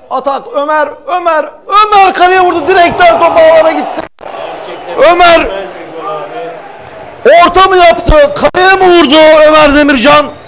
atak. Ömer kaleye vurdu. Direkten top ağlara gitti. Ömer orta mı yaptı? Kaleye mi vurdu Ömer Demircan?